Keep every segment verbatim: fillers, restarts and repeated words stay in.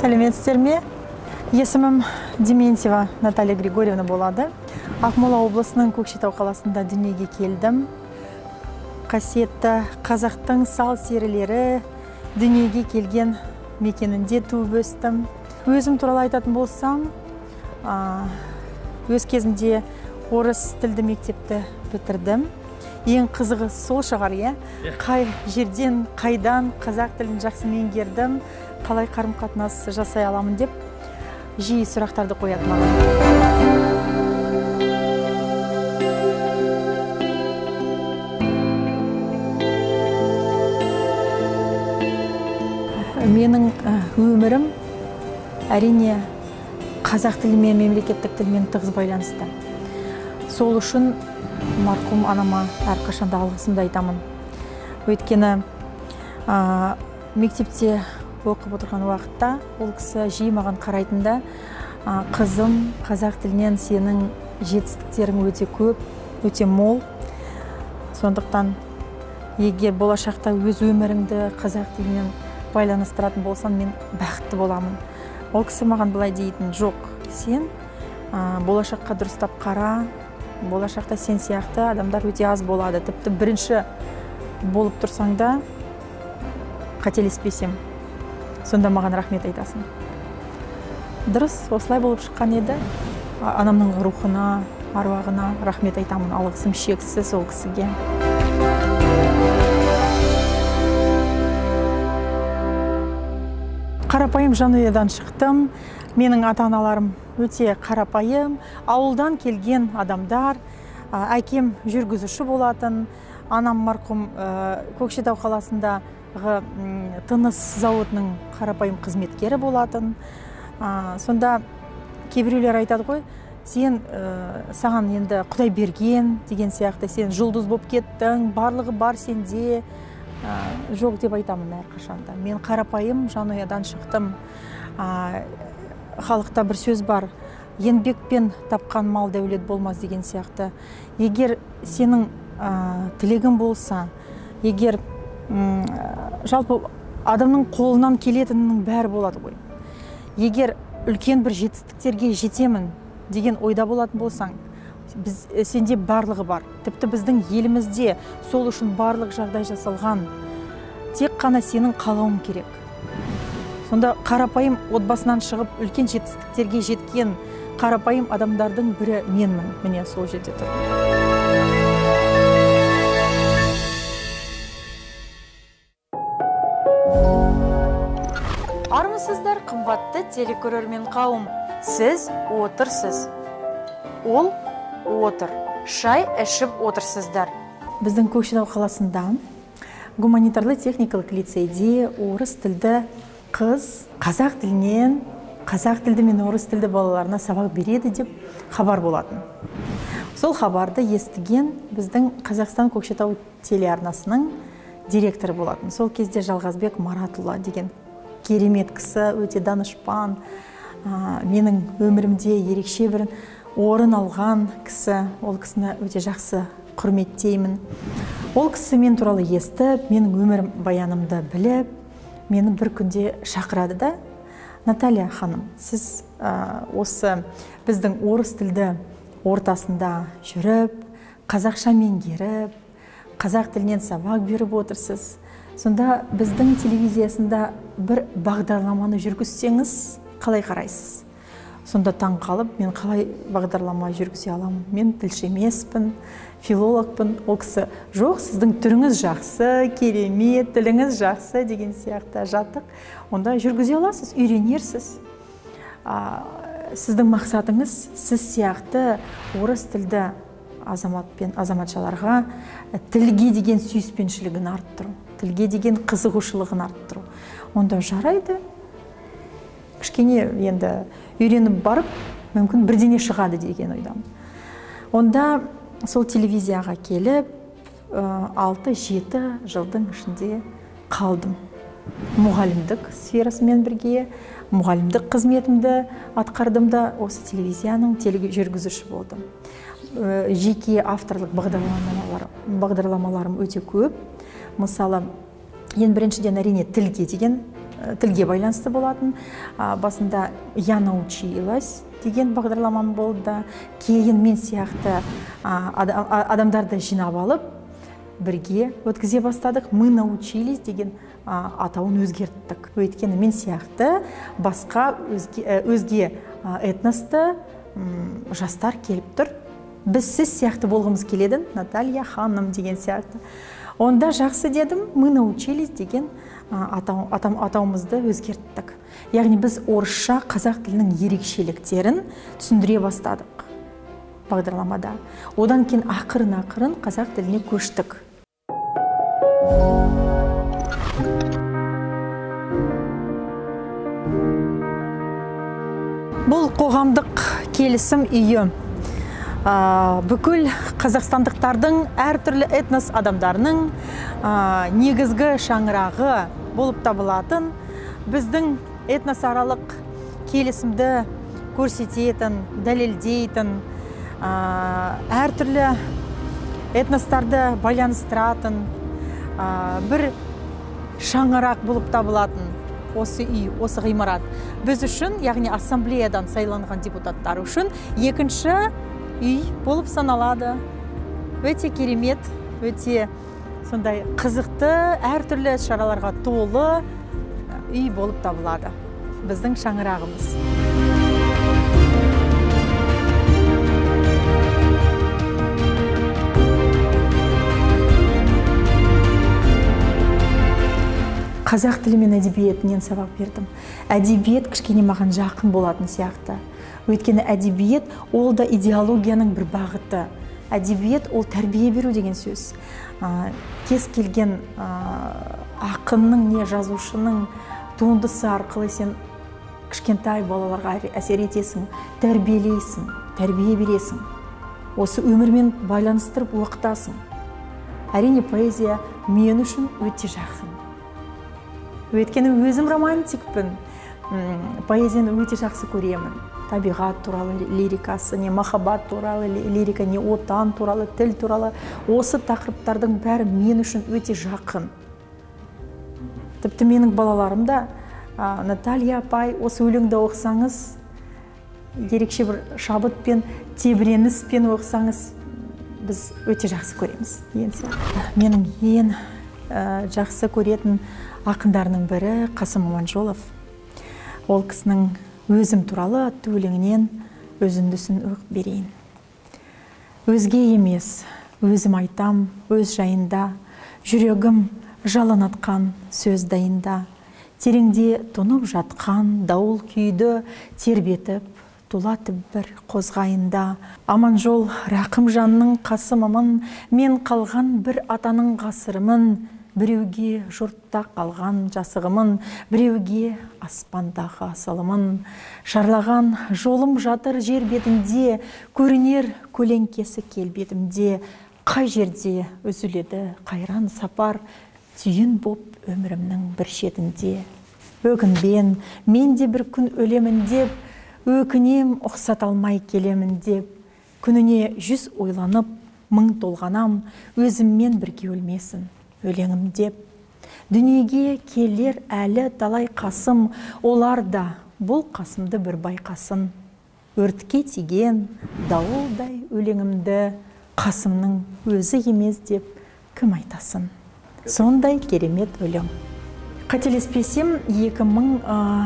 Сәлеметсіздер ме? Есімім Дементьева Наталья Григорьевна болады. Ақмола облысының Көкшетау қаласында дүниеге келдім. Қасиетті қазақтың сал серілері дүниеге келген мекенінде туып өстім. Өзім туралы айтатын болсам, өз кезімде орыс тілді мектепті бітірдім. Ең қызығы сол шығар, е? Қай жерден, қайдан қазақ тілін жақсы меңгердім, қалай қарым-қатынас жасай аламын деп жиі сұрақтарды қояды маған. Менің өмірім әрине қазақ тілімен, мемлекеттік тілмен тығыз байланысты. Сол үшін марқұм анама әрқашанда алғысымды айтамын. Өйткені мектепте оқып отырған уақытта ол кісі жиі маған қарайтында, қызым, қазақ тілінен сенің жетістіктерің өте көп, өте мол. Сондықтан егер болашақта өз өміріңді қазақ тілінен байланыстыратын болсам, мен бақытты боламын. Ол кісі маған былай дейтін: жоқ, сен болашаққа дұрыстап қара, болашақта сен сияқты адамдар өте аз болады. Тіпті бірінші болып тұрсаң да қателеспесем, сонда маған рахмет айтасың. Дұрыс, осылай болып шыққан еді. Анамның рухына, аруағына рахмет айтамын. Алғысым шексіз ол кісіге. Қарапайым жанұядан шықтым. Менің ата-аналарым өте қарапайым, ауылдан келген адамдар. Әкем жүргізуші болатын, анам марқұм Көкшетау қаласындағы тыныс зауытының қарапайым қызметкері болатын. Сонда кейбіреулер айтады ғой, сен саған енді Құдай берген деген сияқты, сен жұлдыз болып кеттің, барлығы бар сенде. Жоқ деп айтамын әрқашанда. Мен қарапайым жанұядан шықтым. Халықта бір сөз бар: еңбекпен тапқан мал дәулет болмас деген сияқты. Егер сенің тілегің болса, егер жалпы адамның қолынан келетінінің бәрі болады ғой. Егер үлкен бір жетістіктерге жетемін деген ойда болатын болсаң, сенде барлығы бар. Тіпті біздің елімізде сол үшін барлық жағдай жасалған. Тек қана сенің қалауың керек. Сонда қарапайым отбасынан шығып үлкен жетістіктерге жеткен қарапайым адамдардың бірі менмін. Міне сол жерде тұр. Армысыздар, қымбатты телекөрермен қауым. Сіз отырсыз. Ол отыр. Шай ішіп отырсыздар. Біздің Көкшетау қаласында гуманитарлы техникалық лицейде орыс тілді қыз қазақ тілінен, қазақ тілді мен орыс тілді балаларына сабақ береді деп хабар болатын. Сол хабарды естіген біздің Қазақстан Көкшетау телеарнасының директоры болатын. Сол кезде Жалғазбек Маратұлы деген керемет кісі, өте данышпан, менің өмірімде ерекше бір орын алған кісі. Ол кісіні өте жақсы құрметтеймін. Ол кісі мен туралы естіп, менің өмір баянымды біліп, мені бір күнде шақырады да: Наталья ханым, сіз осы біздің орыс тілді ортасында жүріп, қазақша меңгеріп, қазақ тілінен сабақ беріп отырсыз. Сонда біздің телевизиясында бір бағдарламаны жүргізсеңіз, қалай қарайсыз? Сонда таң қалып, мен қалай бағдарлама жүргізе аламын? Мен тілші емеспін, филологпын. Ол кісі: жоқ, сіздің түріңіз жақсы, керемет, тіліңіз жақсы деген сияқты жаттық. Онда жүргізе аласыз, үйренерсіз. Сіздің мақсатыңыз сіз сияқты орыс тілді азамат пен азаматшаларға тілге деген сүйіспеншілігін арттыру, тілге деген қызығушылығын арттыру. Онда жарайды. Кішкене енді үйреніп барып, мүмкін бірдеңе шығады деген ойдамын. Онда сол телевизияға келіп, алты жеті жылдың ішінде қалдым. Мұғалімдік сферасымен бірге мұғалімдік қызметімді атқардым да осы телевизияның тележүргізуші болдым. Жеке авторлық бағдарламаларым өте көп. Мысалы, ең біріншіден әрине тілге деген тілге байланысты болатын. Басында «Я научилась» деген бағдарламам болды. Кейін мен сияқты адамдарды жинап алып, бірге өткізе бастадық. «Мы научились» деген атауын өзгерттік. Өйткені мен сияқты басқа өзге этносты жастар келіп тұр. Біз сіз сияқты болғымыз келеді, Наталья ханым деген сияқты. Онда жақсы дедім, «Мы научились» деген атауымызды өзгерттік. Яғни біз орысша қазақ тілінің ерекшеліктерін түсіндіре бастадық бағдарламада. Одан кейін ақырын-ақырын қазақ тіліне көштік. Бұл қоғамдық келісім үйі бүкіл қазақстандықтардың әртүрлі этнос адамдарының негізгі шаңырағы болып табылатын, біздің этносаралық келісімді көрсететін, дәлелдейтін, әртүрлі этностарды байланыстыратын бір шаңырақ болып табылатын осы үй, осы ғимарат. Біз үшін, яғни ассамблеядан сайланған депутаттар үшін екінші үй болып саналады. Өте керемет, өте сондай қызықты, әртүрлі шараларға толы үй болып табылады. Біздің шаңырағымыз. Қазақ тілі мен әдебиетінен сабақ бердім. Әдебиет кішкене маған жақын болатын сияқты. Өйткені әдебиет ол да идеологияның бір бағыты. Әдебиет ол тәрбие беру деген сөз. Кез келген ақынның не жазушының туындысы арқылы сен кішкентай балаларға әсер етесің, тәрбиелейсің, тәрбие бересің. Осы өмірмен байланыстырып оқытасың. Әрине поэзия мен үшін өте жақын. Өйткені өзім романтикпін, поэзияны өте жақсы көремін. Табиғат туралы лирикасы, не махаббат туралы лирика, не отан туралы, тіл туралы. Осы тақырыптардың бәрі мен үшін өте жақын. Тіпті менің балаларым да, Наталья апай, осы өлеңді оқысаңыз, ерекше бір шабытпен, тебіреніспен оқысаңыз, біз өте жақсы көреміз. Менің ең жақсы көретін ақындарының бірі Қасым Аманжолов. Ол кісінің өзім туралы атты өлеңінен өзіндісін оқып берейін. Өзге емес, өзім айтам, өз жайында, жүрегім жалын атқан сөз дайында, тереңде тұнып жатқан дауыл күйді тербетіп, тулатып бір қозғайында. Аманжол рақым жанның қасымымын, мен қалған бір атаның ғасырымын, біреуге жұртта қалған жасығымын, біреуге аспандағы асылымын. Шарлаған жолым жатыр жер бетінде, көрінер көлеңкесі келбетімде. Қай жерде үзіледі қайран сапар, түйін боп өмірімнің бір шетінде. Өкінбен, мен де бір күн өлемін деп, өкінем ұқсат алмай келемін деп. Күніне жүз ойланып, мың толғанам, өзіммен бірге өлмесін өлеңім деп. Дүниеге келер әлі талай қасым, олар да бұл қасымды бір байқасын. Өртке тиген дауылдай өлеңімді қасымның өзі емес деп кім айтасын. Сондай керемет өлең. Қателеспесем, екі мың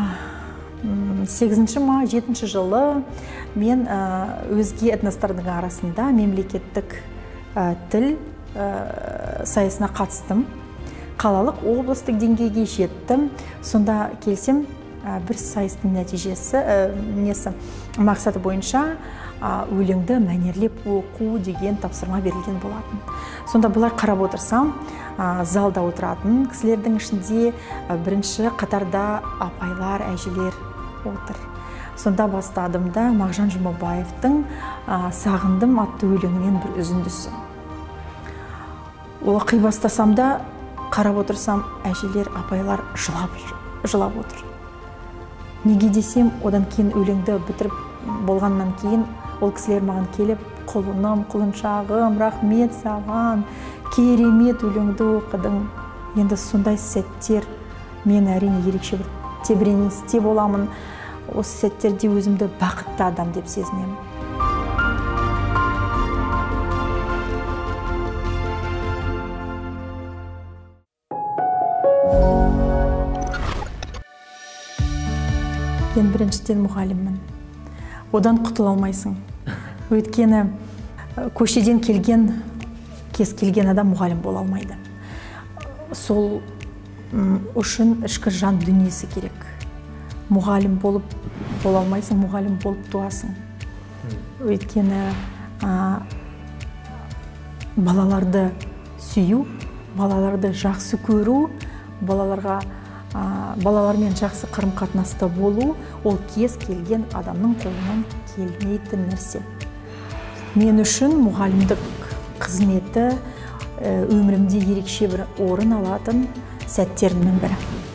сегізінші ма жетінші жылы мен өзге этностардың арасында мемлекеттік тіл сайысына қатыстым. Қалалық облыстық деңгейге жеттім. Сонда келсем, бір сайыстың нәтижесі, несі, мақсаты бойынша өлеңді мәнерлеп оқу деген тапсырма берілген болатын. Сонда бұлай қарап отырсам, залда отыратын кісілердің ішінде бірінші қатарда апайлар, әжелер отыр. Сонда бастадымда Мағжан Жұмабаевтың «Сағындым» атты өлеңінен бір үзіндісі. Оқи бастасамда, қарап отырсам, әжелер, апайлар жылап отыр. Неге десем, одан кейін өлеңді бітіріп болғаннан кейін ол кісілер маған келіп, құлыным, құлыншағым, рахмет саған, керемет өлеңді оқыдың. Енді сондай сәттер мен әрине ерекше бір тебіреністе боламын. Осы сәттерде өзімді бақытты адам деп сезінемін. Мен біріншіден мұғаліммін. Одан құтыла алмайсың. Өйткені көшеден келген, кез келген адам мұғалім бола алмайды. Сол үшін ішкі жан дүниесі керек. Мұғалім болып бола алмайсың, мұғалім болып туасың. Өйткені балаларды сүю, балаларды жақсы көру, балаларға балалармен жақсы қарым-қатынаста болу, ол кез келген адамның қолынан келмейтін нәрсе. Мен үшін мұғалімдік қызметі өмірімде ерекше бір орын алатын сәттерімнің бірі.